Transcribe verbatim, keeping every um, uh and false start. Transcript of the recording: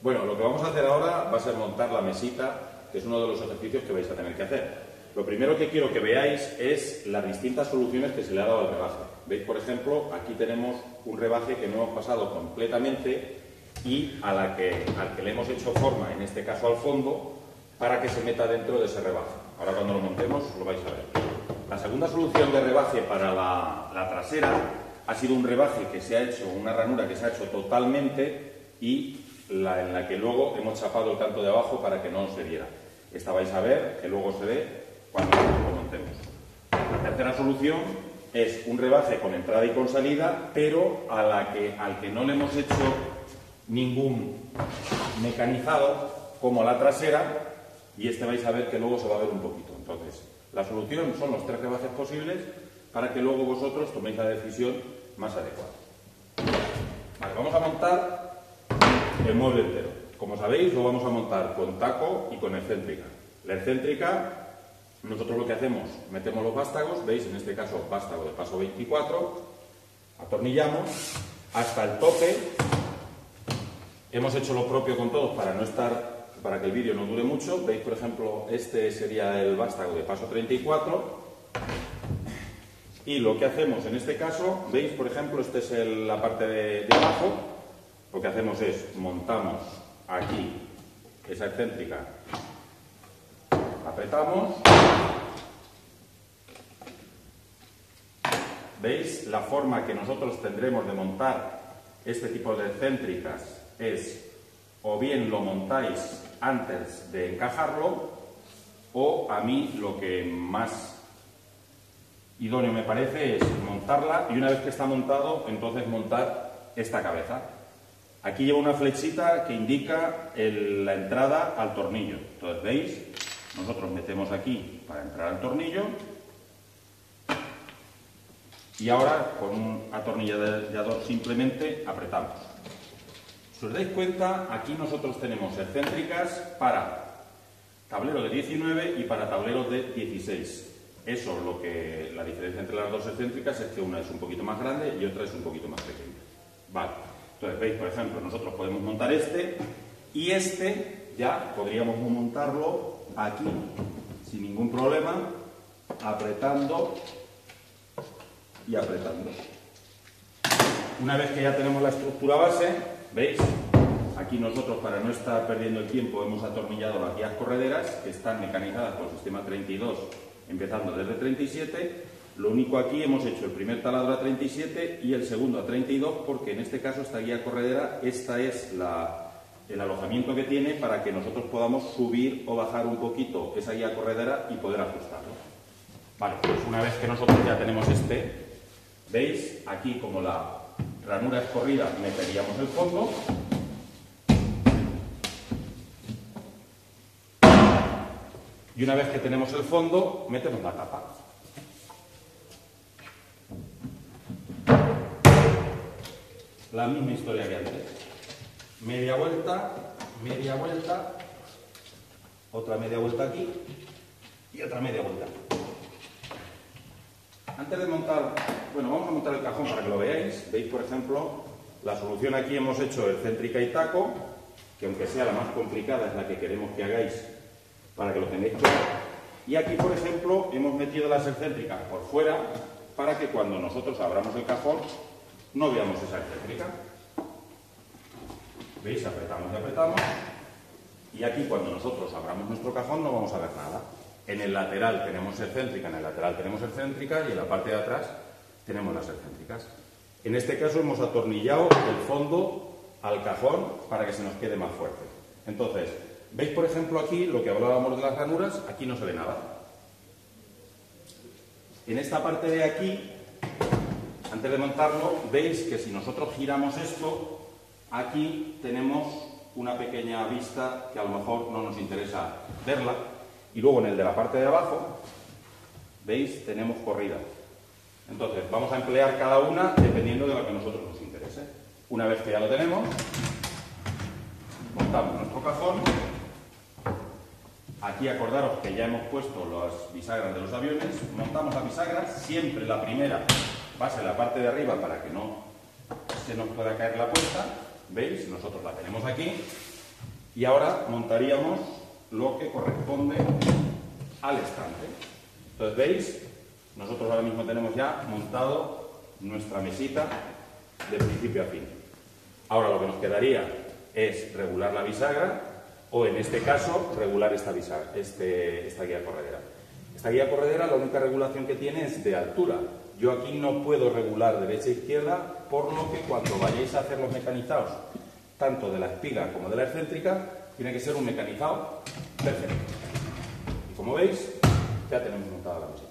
Bueno, lo que vamos a hacer ahora va a ser montar la mesita, que es uno de los ejercicios que vais a tener que hacer. Lo primero que quiero que veáis es las distintas soluciones que se le ha dado al rebaje. ¿Veis? Por ejemplo, aquí tenemos un rebaje que no hemos pasado completamente y a la que, al que le hemos hecho forma, en este caso al fondo, para que se meta dentro de ese rebaje. Ahora cuando lo montemos lo vais a ver. La segunda solución de rebaje para la, la trasera ha sido un rebaje que se ha hecho, una ranura que se ha hecho totalmente y la, en la que luego hemos chapado el canto de abajo para que no se viera. Esta vais a ver que luego se ve cuando lo montemos. La tercera solución es un rebaje con entrada y con salida, pero a la que, al que no le hemos hecho ningún mecanizado, como la trasera, y este vais a ver que luego se va a ver un poquito. Entonces, la solución son los tres rebajes posibles para que luego vosotros toméis la decisión más adecuada. Vale, vamos a montar el mueble entero. Como sabéis, lo vamos a montar con taco y con excéntrica. La excéntrica, nosotros lo que hacemos, metemos los vástagos, veis, en este caso vástago de paso veinticuatro, atornillamos hasta el tope. Hemos hecho lo propio con todos para no estar, para que el vídeo no dure mucho. Veis, por ejemplo, este sería el vástago de paso treinta y cuatro. Y lo que hacemos en este caso, veis, por ejemplo, esta es el, la parte de, de abajo. Lo que hacemos es, montamos aquí esa excéntrica, apretamos. ¿Veis? La forma que nosotros tendremos de montar este tipo de excéntricas es, o bien lo montáis antes de encajarlo, o a mí lo que más idóneo me parece es montarla y una vez que está montado, entonces montar esta cabeza. Aquí lleva una flechita que indica el, la entrada al tornillo. Entonces, ¿veis? Nosotros metemos aquí para entrar al tornillo y ahora con un atornillador simplemente apretamos. Si os dais cuenta, aquí nosotros tenemos excéntricas para tablero de diecinueve y para tablero de dieciséis. Eso es lo que, la diferencia entre las dos excéntricas es que una es un poquito más grande y otra es un poquito más pequeña. Vale, entonces veis, por ejemplo, nosotros podemos montar este y este ya podríamos montarlo aquí sin ningún problema, apretando y apretando. Una vez que ya tenemos la estructura base, ¿veis? Aquí nosotros, para no estar perdiendo el tiempo, hemos atornillado las guías correderas que están mecanizadas por el sistema treinta y dos, empezando desde treinta y siete. Lo único aquí hemos hecho el primer taladro a treinta y siete y el segundo a treinta y dos, porque en este caso esta guía corredera, esta es la, el alojamiento que tiene para que nosotros podamos subir o bajar un poquito esa guía corredera y poder ajustarlo. Vale, pues una vez que nosotros ya tenemos este, ¿veis? Aquí, como la ranura escorrida, meteríamos el fondo. Y una vez que tenemos el fondo, metemos la tapa. La misma historia que antes. Media vuelta, media vuelta, otra media vuelta aquí y otra media vuelta. Antes de montar, bueno, vamos a montar el cajón para que lo veáis. Veis, por ejemplo, la solución aquí hemos hecho excéntrica y taco, que aunque sea la más complicada es la que queremos que hagáis para que lo tengáis claro. Y aquí, por ejemplo, hemos metido las excéntricas por fuera para que cuando nosotros abramos el cajón no veamos esa excéntrica. ¿Veis? Apretamos y apretamos. Y aquí, cuando nosotros abramos nuestro cajón, no vamos a ver nada. En el lateral tenemos excéntrica, en el lateral tenemos excéntrica y en la parte de atrás tenemos las excéntricas. En este caso hemos atornillado el fondo al cajón para que se nos quede más fuerte. Entonces, ¿veis, por ejemplo, aquí lo que hablábamos de las ranuras? Aquí no se ve nada. En esta parte de aquí, antes de montarlo, veis que si nosotros giramos esto, aquí tenemos una pequeña vista que a lo mejor no nos interesa verla. Y luego en el de la parte de abajo, ¿veis? Tenemos corrida. Entonces, vamos a emplear cada una dependiendo de lo que a nosotros nos interese. Una vez que ya lo tenemos, montamos nuestro cajón. Aquí acordaros que ya hemos puesto las bisagras de los aviones. Montamos las bisagras, siempre la primera va a ser la parte de arriba para que no se nos pueda caer la puesta. ¿Veis? Nosotros la tenemos aquí. Y ahora montaríamos lo que corresponde al estante. Entonces, ¿veis? Nosotros ahora mismo tenemos ya montado nuestra mesita de principio a fin. Ahora lo que nos quedaría es regular la bisagra o, en este caso, regular esta, bisagra, este, esta guía corredera. Esta guía corredera, la única regulación que tiene es de altura. Yo aquí no puedo regular derecha e izquierda, por lo que cuando vayáis a hacer los mecanizados, tanto de la espiga como de la excéntrica, tiene que ser un mecanizado perfecto. Y como veis, ya tenemos montada la mesita.